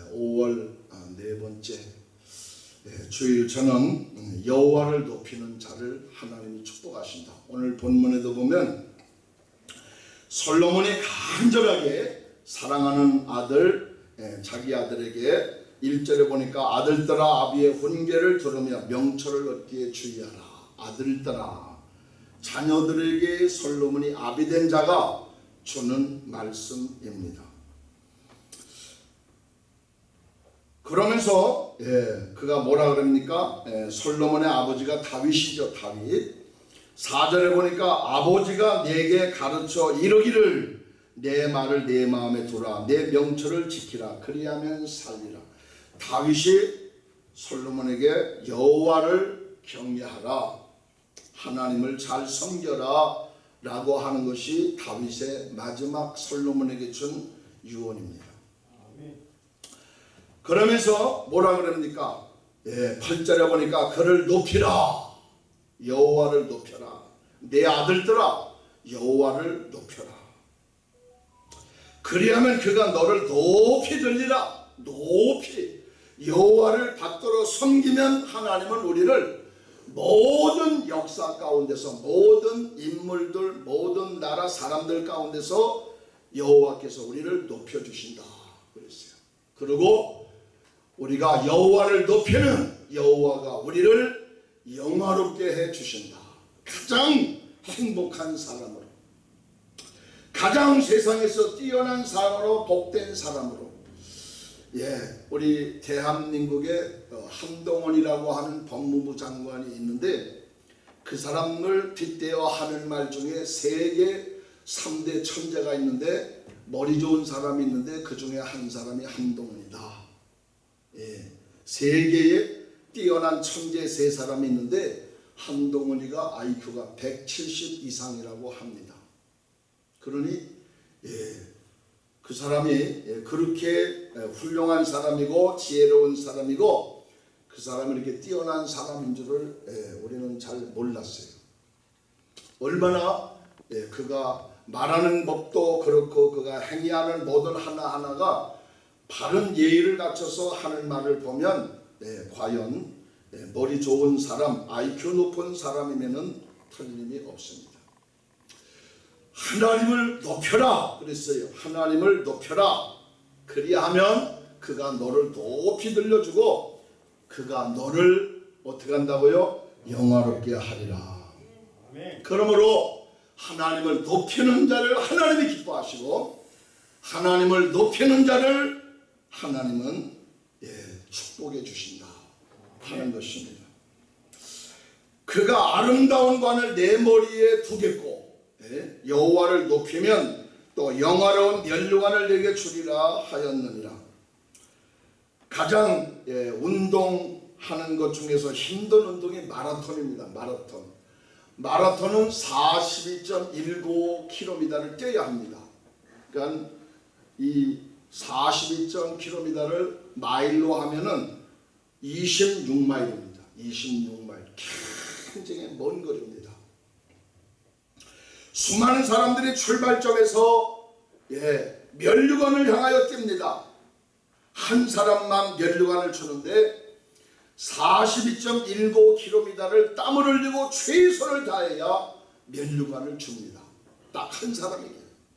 5월 네 번째 주일 저는 여호와를 높이는 자를 하나님이 축복하신다. 오늘 본문에도 보면 솔로몬이 간절하게 사랑하는 아들, 자기 아들에게 1절에 보니까 아들들아 아비의 훈계를 들으며 명철을 얻기에 주의하라. 아들들아, 자녀들에게 솔로몬이 아비된 자가 주는 말씀입니다. 그러면서 그가 뭐라 그럽니까? 솔로몬의 아버지가 다윗이죠. 다윗. 4절에 보니까 아버지가 내게 가르쳐 이르기를 내 말을 내 마음에 두라. 내 명철을 지키라. 그리하면 살리라. 다윗이 솔로몬에게 여호와를 경외하라, 하나님을 잘 섬겨라 라고 하는 것이 다윗의 마지막 솔로몬에게 준 유언입니다. 그러면서 뭐라 그럽니까? 8절에 보니까 그를 높이라. 여호와를 높여라. 내 아들들아 여호와를 높여라. 그리하면 그가 너를 높이 들리라. 높이 여호와를 받들어 섬기면 하나님은 우리를 모든 역사 가운데서, 모든 인물들, 모든 나라 사람들 가운데서 여호와께서 우리를 높여주신다 그랬어요. 그리고 우리가 여호와를 높이는 여호와가 우리를 영화롭게 해주신다. 가장 행복한 사람으로, 가장 세상에서 뛰어난 사람으로, 복된 사람으로. 우리 대한민국에 한동훈이라고 하는 법무부 장관이 있는데 그 사람을 빗대어 하는 말 중에 세계 3대 천재가 있는데 머리 좋은 사람이 있는데 그 중에 한 사람이 한동훈이다. 세계에 뛰어난 천재 세 사람이 있는데 한동훈이가 IQ가 170 이상이라고 합니다. 그러니 그 사람이 그렇게 훌륭한 사람이고 지혜로운 사람이고 그 사람이 이렇게 뛰어난 사람인 줄을 우리는 잘 몰랐어요. 얼마나 그가 말하는 법도 그렇고 그가 행위하는 모든 하나하나가 바른 예의를 갖춰서 하는 말을 보면 과연 머리 좋은 사람, IQ 높은 사람이면은 틀림이 없습니다. 하나님을 높여라 그랬어요. 하나님을 높여라. 그리하면 그가 너를 높이 들려주고 그가 너를 어떻게 한다고요? 영화롭게 하리라. 그러므로 하나님을 높이는 자를 하나님이 기뻐하시고 하나님을 높이는 자를 하나님은 축복해 주신다 하는 것입니다. 그가 아름다운 관을 내 머리에 두겠고 여호와를 높이면 또 영화로운 면류관을 내게 주리라 하였느니라. 가장 운동하는 것 중에서 힘든 운동이 마라톤입니다. 마라톤은 42.19km를 뛰어야 합니다. 그러니까 이 42.km를 마일로 하면은 26마일입니다. 26마일. 굉장히 먼 거리입니다. 수많은 사람들이 출발점에서 면류관을 향하여 뜁니다. 한 사람만 면류관을 주는데 42.19km를 땀을 흘리고 최선을 다해야 면류관을 줍니다. 딱 한 사람에게.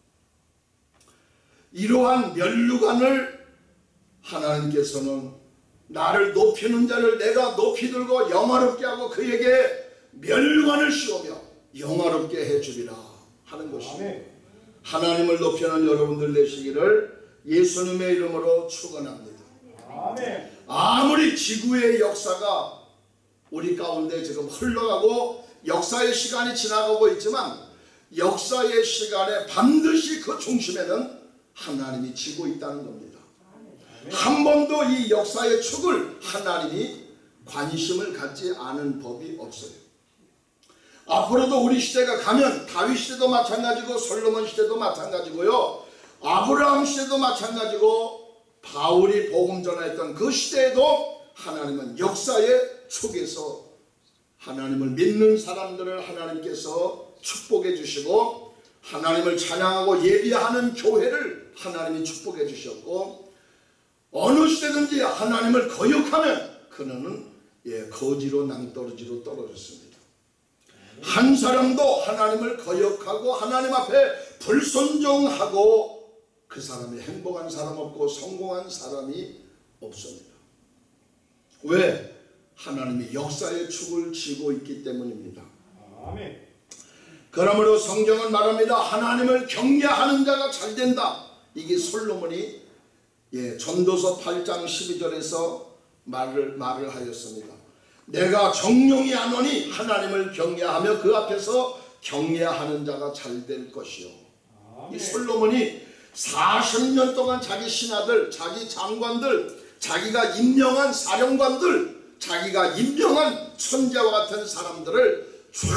이러한 면류관을 하나님께서는 나를 높이는 자를 내가 높이 들고 영화롭게 하고 그에게 면류관을 씌우며 영화롭게 해주리라 하는 것입니다. 하나님을 높이는 여러분들 되시기를 예수님의 이름으로 축원합니다. 아무리 지구의 역사가 우리 가운데 지금 흘러가고 역사의 시간이 지나가고 있지만 역사의 시간에 반드시 그 중심에는 하나님이 지고 있다는 겁니다. 한 번도 이 역사의 축을 하나님이 관심을 갖지 않은 법이 없어요. 앞으로도 우리 시대가 가면 다윗 시대도 마찬가지고 솔로몬 시대도 마찬가지고요, 아브라함 시대도 마찬가지고 바울이 복음 전했던 그 시대에도 하나님은 역사의 축에서 하나님을 믿는 사람들을 하나님께서 축복해 주시고 하나님을 찬양하고 예비하는 교회를 하나님이 축복해 주셨고 어느 시대든지 하나님을 거역하면 그는 거지로 낭떠러지로 떨어졌습니다. 한 사람도 하나님을 거역하고 하나님 앞에 불순종하고 그 사람이 행복한 사람 없고 성공한 사람이 없습니다. 왜? 하나님이 역사의 축을 쥐고 있기 때문입니다. 아멘. 그러므로 성경은 말합니다. 하나님을 경외하는 자가 잘된다. 이게 솔로몬이 전도서 8장 12절에서 말을 하였습니다. 내가 정령이 안오니 하나님을 경외하며 그 앞에서 경외하는 자가 잘될 것이요. 이 솔로몬이 40년 동안 자기 신하들, 자기 장관들, 자기가 임명한 사령관들, 자기가 임명한 천재와 같은 사람들을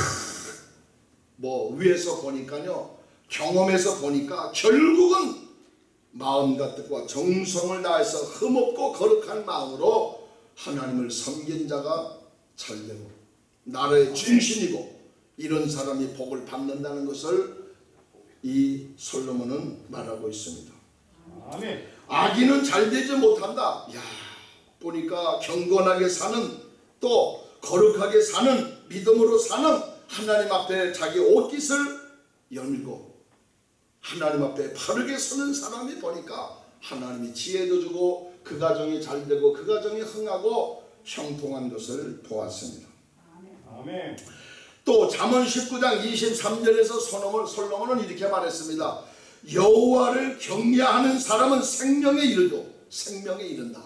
위에서 보니까요, 경험에서 보니까 결국은 마음과 뜻과 정성을 다해서 흠없고 거룩한 마음으로 하나님을 섬긴 자가 잘되고 나라의 중심이고 이런 사람이 복을 받는다는 것을 이 솔로몬은 말하고 있습니다. 아멘. 악인은 잘되지 못한다. 보니까 경건하게 사는, 또 거룩하게 사는, 믿음으로 사는, 하나님 앞에 자기 옷깃을 열고 하나님 앞에 바르게 서는 사람이 보니까 하나님이 지혜도 주고 그 가정이 잘되고 그 가정이 흥하고 형통한 것을 보았습니다. 아멘. 또 잠언 19장 23절에서 솔로몬은 이렇게 말했습니다. 여호와를 경외하는 사람은 생명에 이르고 생명에 이른다.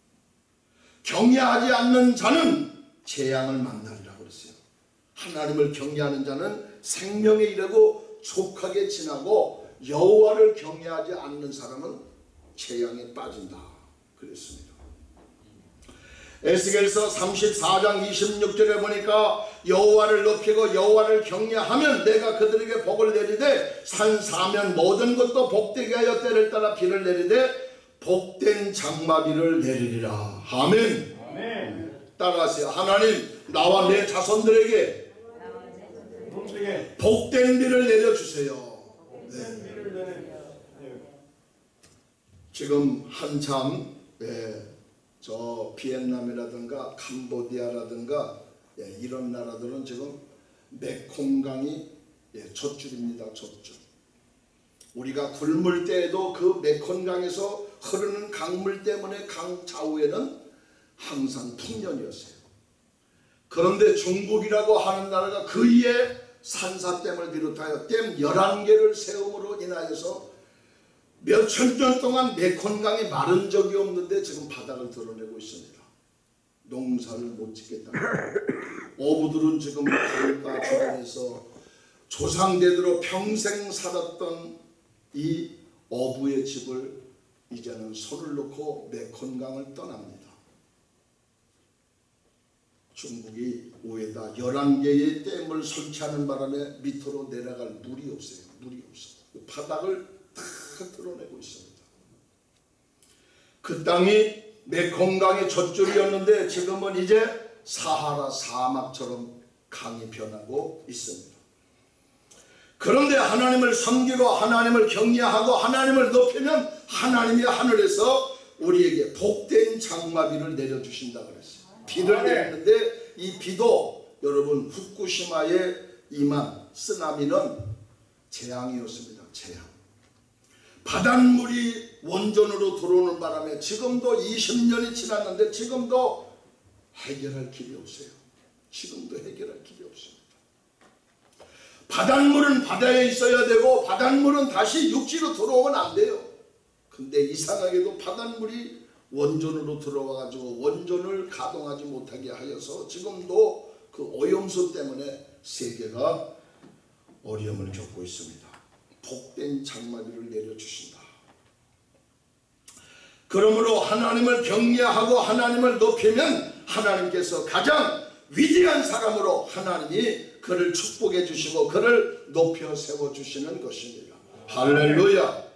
경외하지 않는 자는 재앙을 만나리라고 그랬어요. 하나님을 경외하는 자는 생명에 이르고 족하게 지나고 여호와를 경외하지 않는 사람은 재앙에 빠진다 그랬습니다. 에스겔서 34장 26절에 보니까 여호와를 높이고 여호와를 경외하면 내가 그들에게 복을 내리되 산 사면 모든 것도 복되게 하여 때를 따라 비를 내리되 복된 장마비를 내리리라. 아멘. 아멘. 따라하세요. 하나님, 나와 내 자손들에게 복된 비를 내려주세요. 지금 한참 저 비엔남이라든가 캄보디아라든가 이런 나라들은 지금 메콩강이 젖줄입니다. 젖줄. 우리가 굶을 때에도 그 메콩강에서 흐르는 강물 때문에 강 좌우에는 항상 풍년이었어요. 그런데 중국이라고 하는 나라가 그 이에 산사댐을 비롯하여 댐 11개를 세움으로 인하여서 몇천 년 동안 메콘강이 마른 적이 없는데 지금 바닥을 드러내고 있습니다. 농사를 못 짓겠다. 어부들은 지금 강가 주변에서 조상대대로 평생 살았던 이 어부의 집을 이제는 손을 놓고 메콘강을 떠납니다. 중국이 위에다 11개의 댐을 설치하는 바람에 밑으로 내려갈 물이 없어요. 물이 없어요. 바닥을 다 드러내고 있습니다. 그 땅이 메콩강의 젖줄이었는데 지금은 이제 사하라 사막처럼 강이 변하고 있습니다. 그런데 하나님을 섬기고 하나님을 경외하고 하나님을 높이면 하나님이 하늘에서 우리에게 복된 장마비를 내려주신다 그랬어요. 비를 내리는데 이 비도 여러분 후쿠시마에 임한 쓰나미는 재앙이었습니다. 재앙. 바닷물이 원전으로 들어오는 바람에 지금도 20년이 지났는데 지금도 해결할 길이 없어요. 지금도 해결할 길이 없습니다. 바닷물은 바다에 있어야 되고 바닷물은 다시 육지로 들어오면 안 돼요. 근데 이상하게도 바닷물이 원전으로 들어와가지고 원전을 가동하지 못하게 하여서 지금도 그 오염수 때문에 세계가 어려움을 겪고 있습니다. 복된 장마비를 내려주신다. 그러므로 하나님을 경외하고 하나님을 높이면 하나님께서 가장 위대한 사람으로 하나님이 그를 축복해 주시고 그를 높여 세워주시는 것입니다. 할렐루야.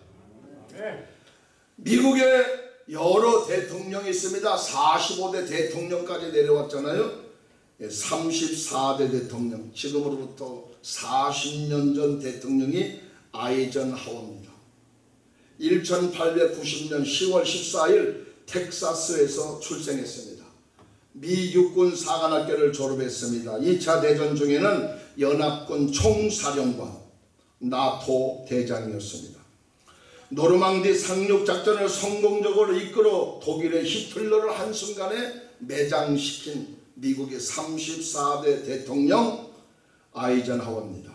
미국에 여러 대통령이 있습니다. 45대 대통령까지 내려왔잖아요. 34대 대통령, 지금으로부터 40년 전 대통령이 아이젠하워입니다. 1890년 10월 14일 텍사스에서 출생했습니다. 미 육군 사관학교를 졸업했습니다. 2차 대전 중에는 연합군 총사령관, 나토 대장이었습니다. 노르망디 상륙작전을 성공적으로 이끌어 독일의 히틀러를 한순간에 매장시킨 미국의 34대 대통령 아이젠하워입니다.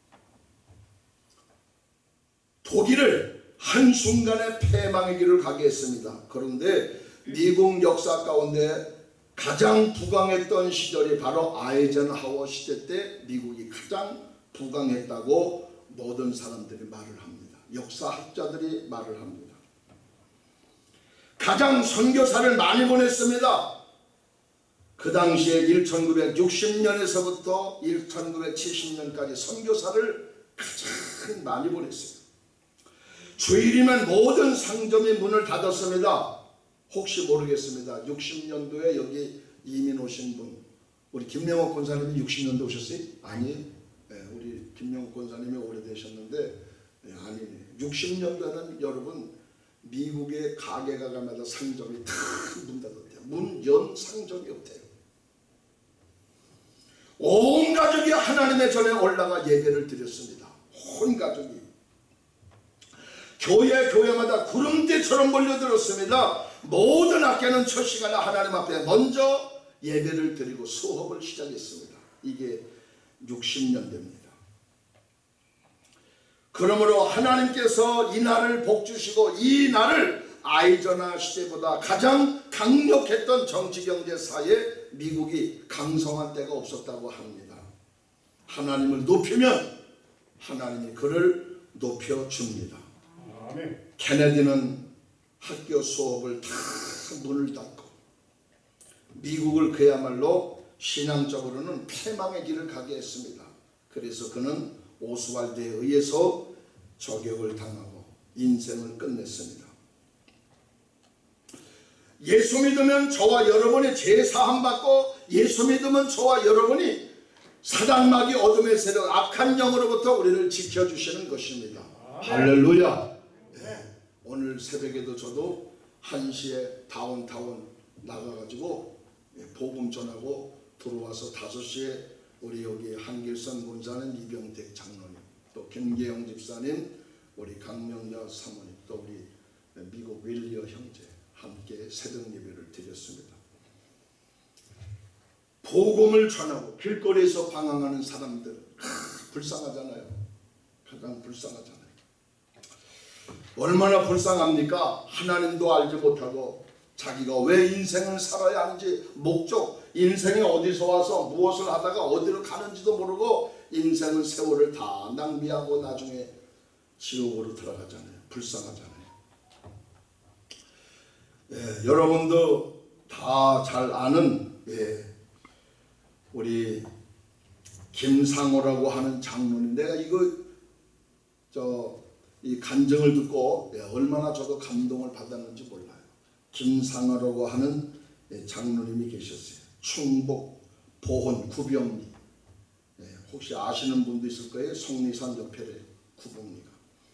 독일을 한순간에 패망의 길을 가게 했습니다. 그런데 미국 역사 가운데 가장 부강했던 시절이 바로 아이젠하워 시대 때 미국이 가장 부강했다고 모든 사람들이 말을 합니다. 역사학자들이 말을 합니다. 가장 선교사를 많이 보냈습니다. 그 당시에 1960년에서부터 1970년까지 선교사를 가장 많이 보냈어요. 주일이면 모든 상점이 문을 닫았습니다. 혹시 모르겠습니다. 60년도에 여기 이민 오신 분, 우리 김명옥 권사님이 60년도 오셨어요? 아니, 네, 우리 김명옥 권사님이 오래되셨는데 아니네. 60년도에는 여러분 미국의 가게가 가마다 상점이 다 문 닫았대요. 문 연 상점이 없대요. 온 가족이 하나님의 전에 올라가 예배를 드렸습니다. 온 가족이. 교회마다 구름대처럼 몰려들었습니다. 모든 학교는 첫 시간에 하나님 앞에 먼저 예배를 드리고 수업을 시작했습니다. 이게 60년대입니다. 그러므로 하나님께서 이 날을 복주시고 이 날을 아이전하 시대보다 가장 강력했던 정치경제 사회에 미국이 강성한 때가 없었다고 합니다. 하나님을 높이면 하나님이 그를 높여줍니다. 아멘. 케네디는 학교 수업을 다 문을 닫고 미국을 그야말로 신앙적으로는 패망의 길을 가게 했습니다. 그래서 그는 오스왈드에 의해서 저격을 당하고 인생을 끝냈습니다. 예수 믿으면 저와 여러분이 죄 사함 받고 예수 믿으면 저와 여러분이 사단마귀 어둠의 세력 악한 영으로부터 우리를 지켜주시는 것입니다. 할렐루야. 네. 오늘 새벽에도 저도 1시에 다운타운 나가가지고 복음 전하고 들어와서 5시에 우리 여기 한길선 권사님, 이병택 장로님, 또 김계영 집사님, 우리 강명자 사모님, 또 우리 미국 윌리어 형제 함께 새벽 예배를 드렸습니다. 복음을 전하고 길거리에서 방황하는 사람들 불쌍하잖아요. 가장 불쌍하잖아요. 얼마나 불쌍합니까? 하나님도 알지 못하고 자기가 왜 인생을 살아야 하는지 목적, 인생이 어디서 와서 무엇을 하다가 어디로 가는지도 모르고 인생의 세월을 다 낭비하고 나중에 지옥으로 들어가잖아요. 불쌍하잖아요. 여러분도 다 잘 아는 우리 김상호라고 하는 장로님, 내가 이 간증을 듣고 얼마나 저도 감동을 받았는지 몰라요. 김상호라고 하는 장로님이 계셨어요. 충북 보혼 구병리, 혹시 아시는 분도 있을 거예요. 속리산 옆에 구병리가.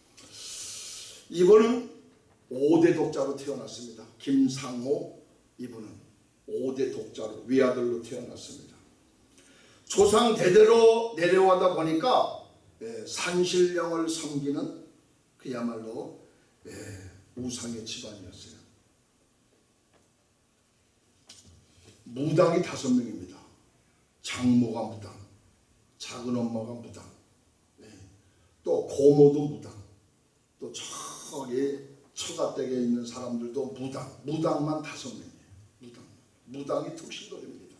이분은 5대 독자로 태어났습니다. 김상호 이분은 5대 독자로 위아들로 태어났습니다. 조상 대대로 내려오다 보니까 산신령을 섬기는 그야말로 우상의 집안이었어요. 무당이 5명입니다. 장모가 무당, 작은 엄마가 무당, 또 고모도 무당, 또 저기 처가댁에 있는 사람들도 무당만 5명이에요. 무당이 특신거립니다.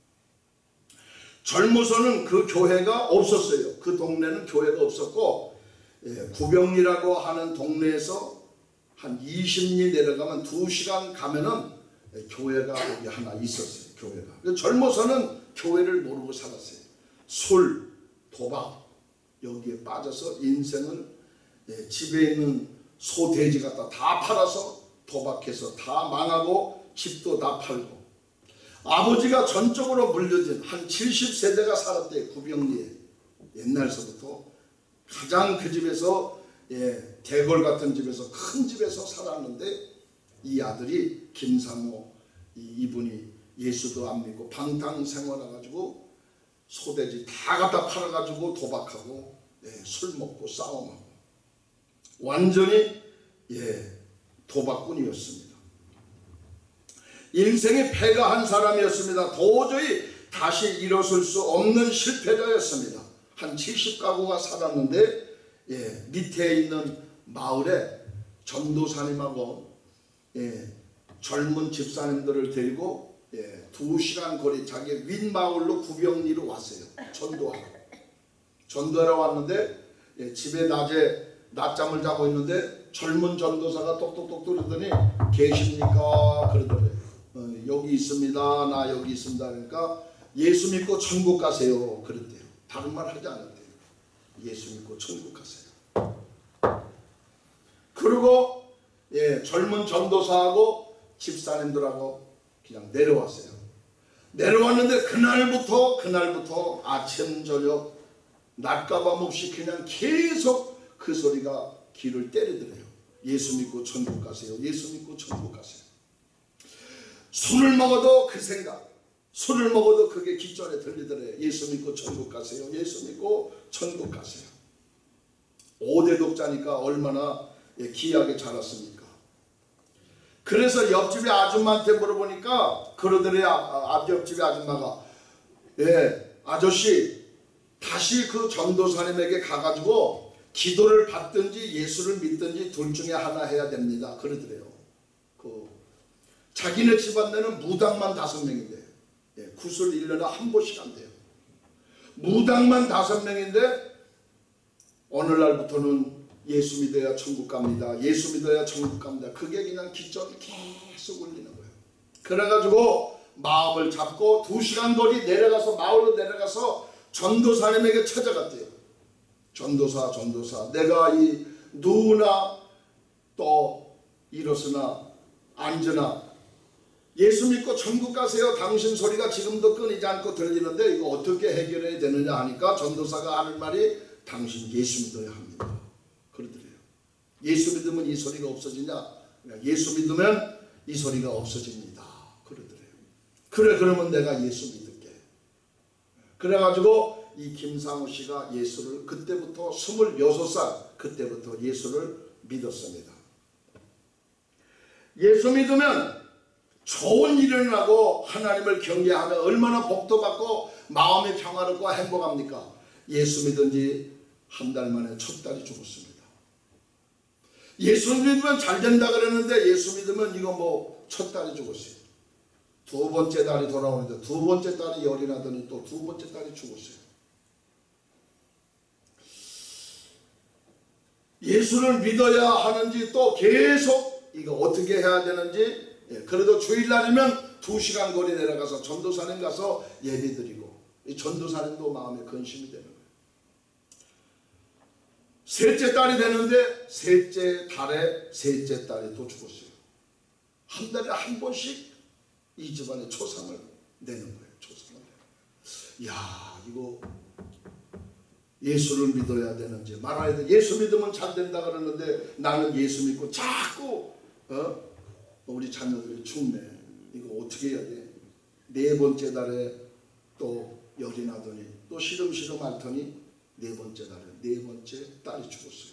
젊어서는 그 교회가 없었어요. 그 동네는 교회가 없었고 구병리라고 하는 동네에서 한 20리 내려가면 2시간 가면은 교회가 여기 하나 있었어요. 교회가. 젊어서는 교회를 모르고 살았어요. 술, 도박 여기에 빠져서 인생을 집에 있는 소, 돼지 갖다 다 팔아서 도박해서 다 망하고 집도 다 팔고, 아버지가 전적으로 물려진 한 70세대가 살았대요. 구병리에. 옛날서부터 가장 그 집에서 대궐 같은 집에서 큰 집에서 살았는데 이 아들이 김상호 이분이 예수도 안 믿고 방탕 생활해가지고 소돼지 다 갖다 팔아가지고 도박하고 술 먹고 싸움하고 완전히 도박꾼이었습니다. 인생의 패가 한 사람이었습니다. 도저히 다시 일어설 수 없는 실패자였습니다. 한 70가구가 살았는데 밑에 있는 마을에 전도사님하고 젊은 집사님들을 데리고 2시간 거리 자기 윗마을로 구병리로 왔어요. 전도하러 왔는데 집에 낮에 낮잠을 자고 있는데 젊은 전도사가 똑똑똑 그러더니 계십니까? 그러더래요. 여기 있습니다. 나 여기 있습니다. 그러니까 예수 믿고 천국 가세요. 그랬대요. 다른 말 하지 않았대요. 예수 믿고 천국 가세요. 그리고 젊은 전도사하고 집사님들하고 그냥 내려왔어요. 내려왔는데 그날부터 아침 저녁 낮과 밤 없이 그냥 계속 그 소리가 귀를 때리더래요. 예수 믿고 천국 가세요. 예수 믿고 천국 가세요. 술을 먹어도 그 생각, 술을 먹어도 그게 귓전에 들리더래요. 예수 믿고 천국 가세요. 예수 믿고 천국 가세요. 5대 독자니까 얼마나 귀하게 자랐습니까? 그래서 옆집의 아줌마한테 물어보니까 그러더래요. 옆집의 아줌마가 아저씨 다시 그 전도사님에게 가가지고 기도를 받든지 예수를 믿든지 둘 중에 하나 해야 됩니다. 그러더래요. 자기네 집안에는 무당만 5명인데 구슬 1년에 한 번씩 한대요. 무당만 5명인데 오늘날부터는 예수 믿어야 천국 갑니다. 예수 믿어야 천국 갑니다. 그게 그냥 귓전이 계속 울리는 거예요. 그래가지고 마음을 잡고 2시간 거리 내려가서 마을로 내려가서 전도사님에게 찾아갔대요. 전도사 내가 이 누나 또 일어서나 앉으나 예수 믿고 천국 가세요. 당신 소리가 지금도 끊이지 않고 들리는데 이거 어떻게 해결해야 되느냐 하니까 전도사가 하는 말이 당신 예수 믿어야 합니다. 그러더래요. 예수 믿으면 이 소리가 없어지냐? 예수 믿으면 이 소리가 없어집니다. 그러더래요. 그래 그러면 내가 예수 믿을게. 그래가지고 이 김상호 씨가 예수를 그때부터 26살 그때부터 예수를 믿었습니다. 예수 믿으면 좋은 일이 일어나고 하나님을 경외하면 얼마나 복도 받고 마음이 평화롭고 행복합니까? 예수 믿은 지 한 달 만에 첫 딸이 죽었습니다. 예수 믿으면 잘 된다 그랬는데 예수 믿으면 이거 뭐 첫 딸이 죽었어요. 두 번째 딸이 돌아오는데 두 번째 딸이 열이 나더니 또 두 번째 딸이 죽었어요. 예수를 믿어야 하는지 또 계속 이거 어떻게 해야 되는지 그래도 주일날이면 2시간 거리 내려가서 전도사님 가서 예배드리고 이 전도사님도 마음에 근심이 되는 거예요. 셋째 딸이 되는데 셋째 달에 셋째 딸이 또 죽었어요. 한 달에 한 번씩 이 집안에 초상을 내는 거예요. 초상을 내는 거예요. 이야 이거 예수를 믿어야 되는지 말아야 돼. 예수 믿으면 잘 된다 그러는데 나는 예수 믿고 자꾸 우리 자녀들이 죽네. 이거 어떻게 해야 돼? 4번째 달에 또 열이 나더니 또 시름시름 앓더니 4번째 달에 4번째 딸이 죽었어요.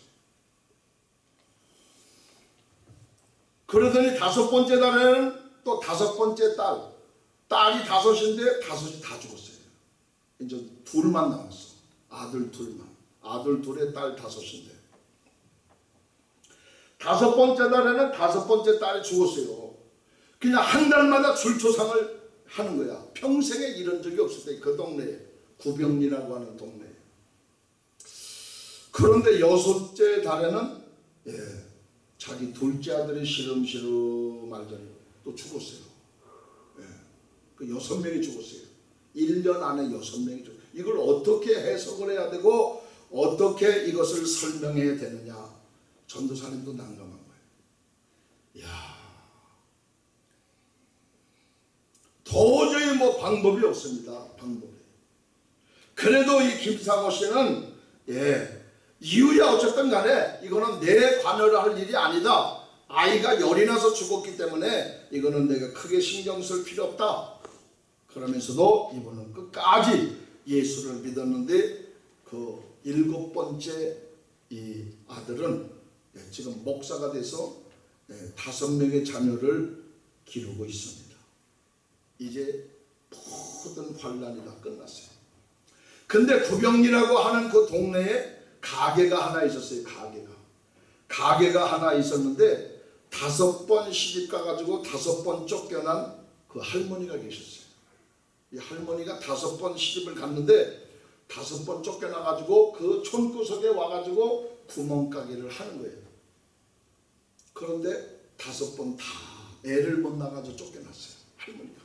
그러더니 5번째 달에는 또 5번째 딸이 5인데 5이 다 죽었어요. 이제 둘만 남았어. 아들 둘만. 아들 둘에 딸 5인데 5번째 달에는 5번째 딸이 죽었어요. 그냥 한 달마다 줄초상을 하는 거야. 평생에 이런 적이 없을 때 그 동네에 구병리라고 하는 동네에. 그런데 6째 달에는 자기 둘째 아들이 시름시름 말더니 또 죽었어요. 그 6명이 죽었어요. 1년 안에 6명이 죽었어요. 이걸 어떻게 해석을 해야 되고 어떻게 이것을 설명해야 되느냐. 전도사님도 난감한 거예요. 이야, 도저히 뭐 방법이 없습니다. 방법이. 그래도 이 김상호 씨는 이유야 어쨌든 간에 이거는 내 관여를 할 일이 아니다. 아이가 열이 나서 죽었기 때문에 이거는 내가 크게 신경 쓸 필요 없다. 그러면서도 이분은 끝까지 예수를 믿었는데 그 7번째 이 아들은 지금 목사가 돼서 5명의 자녀를 기르고 있습니다. 이제 모든 환란이 다 끝났어요. 근데 구병리라고 하는 그 동네에 가게가 하나 있었어요. 가게가 하나 있었는데 5번 시집 가가지고 5번 쫓겨난 그 할머니가 계셨어요. 이 할머니가 5번 시집을 갔는데 5번 쫓겨나가지고 그 촌구석에 와가지고 구멍가게를 하는 거예요. 그런데 5번 다 애를 못 낳아가지고 쫓겨났어요. 할머니가.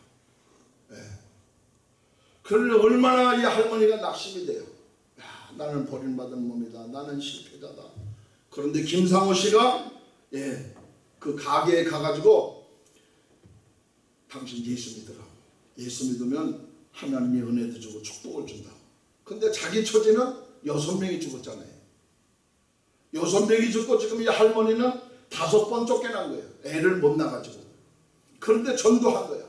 그런데 얼마나 이 할머니가 낙심이 돼요. 야, 나는 버림받은 몸이다. 나는 실패자다. 그런데 김상호 씨가 그 가게에 가가지고 당신 예수 믿으라고. 예수 믿으면 하나님이 은혜도 주고 축복을 준다. 근데 자기 처지는 6명이 죽었잖아요. 6명이 죽고 지금 이 할머니는 5번 쫓겨난 거예요. 애를 못 낳아가지고. 그런데 전도한 거야.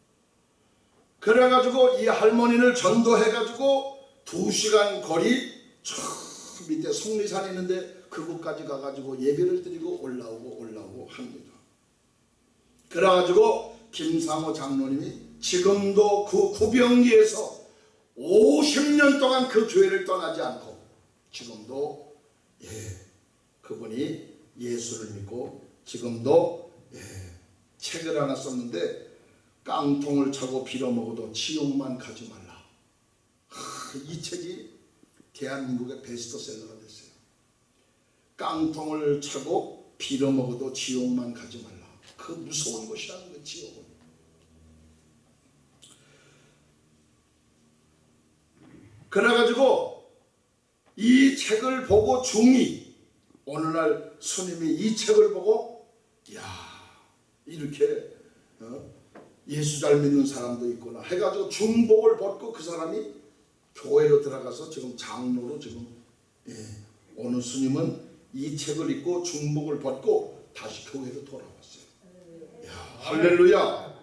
그래가지고 이 할머니를 전도해가지고 2시간 거리 저 밑에 속리산이 있는데 그곳까지 가가지고 예배를 드리고 올라오고 합니다. 그래가지고 김상호 장로님이 지금도 그 구병리에서 50년 동안 그 교회를 떠나지 않고 지금도 그분이 예수를 믿고 지금도 책을 하나 썼는데 깡통을 차고 빌어먹어도 지옥만 가지 말라. 이 책이 대한민국의 베스트셀러가 됐어요. 깡통을 차고 빌어먹어도 지옥만 가지 말라. 그 무서운 곳이라는 거예요. 지옥은. 그래가지고 이 책을 보고 중이 어느 날 스님이 이 책을 보고 야 이렇게 예수 잘 믿는 사람도 있구나 해가지고 중복을 벗고 그 사람이 교회로 들어가서 지금 장로로 지금 어느 스님은 이 책을 읽고 중복을 벗고 다시 교회로 돌아왔어요. 야, 할렐루야.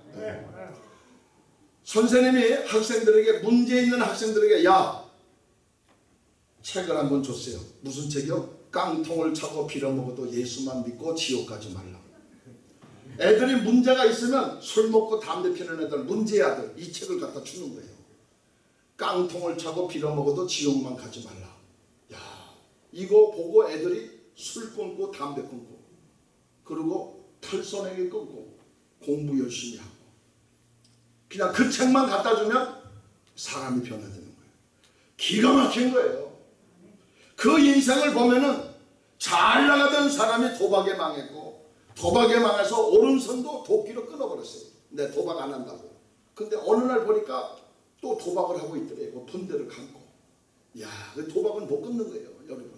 선생님이 학생들에게 문제 있는 학생들에게 야 책을 한번 줬어요. 무슨 책이요? 깡통을 차고 빌어먹어도 예수만 믿고 지옥 가지 말라. 애들이 문제가 있으면 술 먹고 담배 피는 애들 문제의 아들 이 책을 갖다 주는 거예요. 깡통을 차고 빌어먹어도 지옥만 가지 말라. 야 이거 보고 애들이 술 끊고 담배 끊고 그리고 털쏘내기 끊고 공부 열심히 하고 그냥 그 책만 갖다 주면 사람이 변화되는 거예요. 기가 막힌 거예요. 그 인생을 보면은 잘 나가던 사람이 도박에 망했고 도박에 망해서 오른손도 도끼로 끊어버렸어요. 내 도박 안 한다고. 근데 어느 날 보니까 또 도박을 하고 있더래요. 분대를 감고. 야, 그 도박은 못 끊는 거예요, 여러분.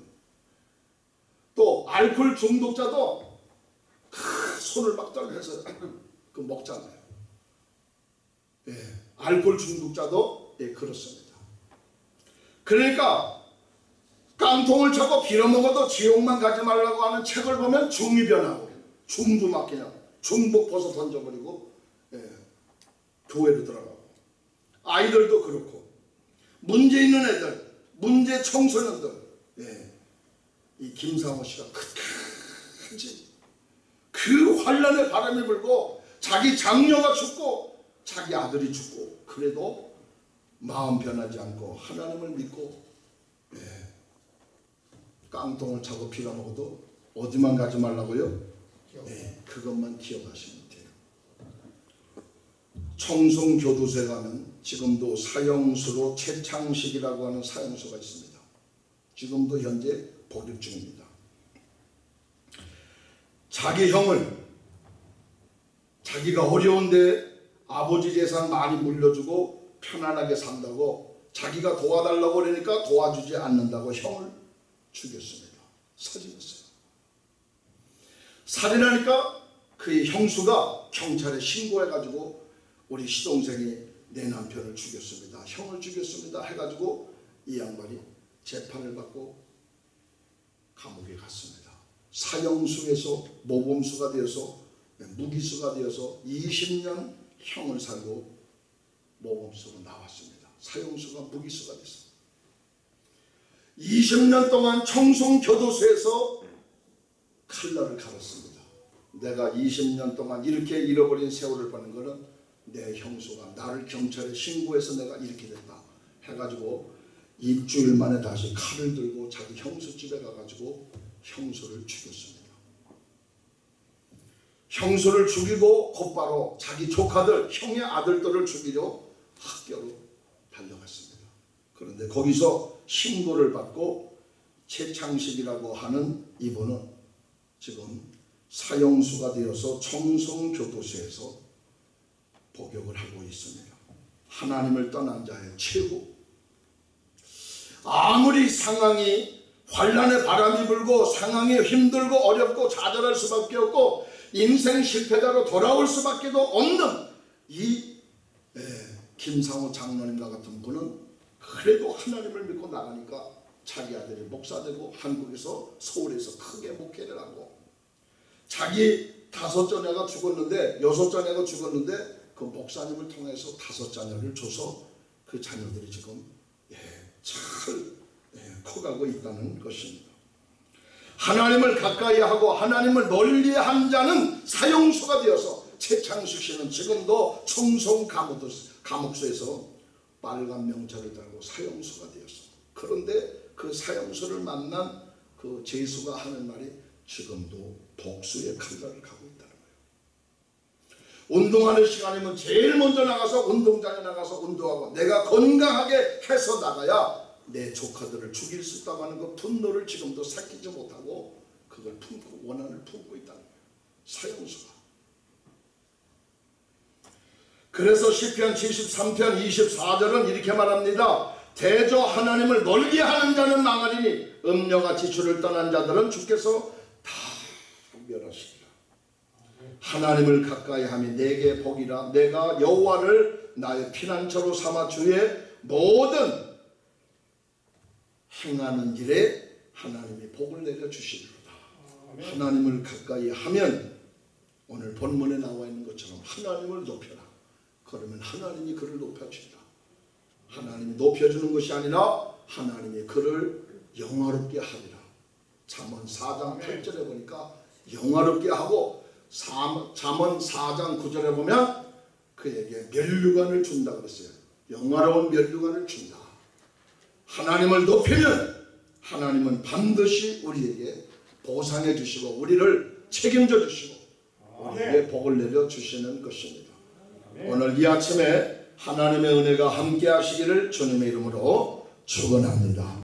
또 알코올 중독자도 손을 막 떨면서 그 먹잖아요. 알코올 중독자도 그렇습니다. 그러니까 깡통을 차고 빌어먹어도 지옥만 가지 말라고 하는 책을 보면 중이 변하고 중도 막 그냥 중복 벗어 던져버리고 교회로 들어가고 아이들도 그렇고 문제 있는 애들 문제 청소년들 이 김상호 씨가 끝까지 그 환란의 바람이 불고 자기 장녀가 죽고 자기 아들이 죽고 그래도 마음 변하지 않고 하나님을 믿고 깡통을 차고 빌어먹어도 어디만 가지 말라고요? 그것만 기억하시면 돼요. 청송교도소에 가면 지금도 사형수로 최창식이라고 하는 사형수가 있습니다. 지금도 현재 복역 중입니다. 자기 형을 자기가 어려운데 아버지 재산 많이 물려주고 편안하게 산다고 자기가 도와달라고 그러니까 도와주지 않는다고 형을 죽였습니다. 살인했어요. 살인하니까 그 형수가 경찰에 신고해가지고 우리 시동생이 내 남편을 죽였습니다. 형을 죽였습니다. 해가지고 이 양반이 재판을 받고 감옥에 갔습니다. 사형수에서 모범수가 되어서 무기수가 되어서 20년 형을 살고 모범수로 나왔습니다. 사형수가 무기수가 됐습니다. 20년 동안 청송교도소에서 칼날을 갈았습니다. 내가 20년 동안 이렇게 잃어버린 세월을 보낸 것은 내 형수가 나를 경찰에 신고해서 내가 이렇게 됐다 해가지고 일주일 만에 다시 칼을 들고 자기 형수 집에 가가지고 형수를 죽였습니다. 형수를 죽이고 곧바로 자기 조카들, 형의 아들들을 죽이려 학교로 달려갔습니다. 그런데 거기서 신고를 받고 최창식이라고 하는 이분은 지금 사형수가 되어서 청송교도소에서 복역을 하고 있습니다. 하나님을 떠난 자의 최후. 아무리 상황이 환란의 바람이 불고 상황이 힘들고 어렵고 좌절할 수밖에 없고 인생 실패자로 돌아올 수밖에 없는 이 김상호 장로님과 같은 분은 그래도 하나님을 믿고 나가니까 자기 아들이 목사되고 한국에서 서울에서 크게 목회를 하고 자기 5자녀가 죽었는데 6자녀가 죽었는데 그 목사님을 통해서 5자녀를 줘서 그 자녀들이 지금 잘 커가고 있다는 것입니다. 하나님을 가까이 하고 하나님을 멀리한 자는 사형수가 되어서 최창식 씨는 지금도 청송 감옥소에서 빨간 명찰을 달고 사형수가 되었습니다. 그런데 그 사형수를 만난 그 제수가 하는 말이 지금도 복수의 칼날을 가고 있다는 거예요. 운동하는 시간이면 제일 먼저 나가서 운동장에 나가서 운동하고 내가 건강하게 해서 나가야 내 조카들을 죽일 수 있다고 하는 그 분노를 지금도 삭히지 못하고 그걸 품고 원한을 품고 있다는 거예요. 사형수가. 그래서 시편 73편 24절은 이렇게 말합니다. 대저 하나님을 멀리하는 자는 망하리니 음녀같이 주를 떠난 자들은 주께서 다 멸하시리라. 하나님을 가까이함이 내게 복이라. 내가 여호와를 나의 피난처로 삼아 주의 모든 행하는 일에 하나님이 복을 내려주시리로다. 하나님을 가까이 하면 오늘 본문에 나와 있는 것처럼 하나님을 높여라. 그러면 하나님이 그를 높여주리라. 하나님이 높여주는 것이 아니라 하나님이 그를 영화롭게 하리라. 잠언 4장 8절에 보니까 영화롭게 하고 잠언 4장 9절에 보면 그에게 면류관을 준다 그랬어요. 영화로운 면류관을 준다. 하나님을 높이면 하나님은 반드시 우리에게 보상해 주시고 우리를 책임져 주시고 우리에게 복을 내려 주시는 것입니다. 오늘 이 아침에 하나님의 은혜가 함께 하시기를 주님의 이름으로 축원합니다.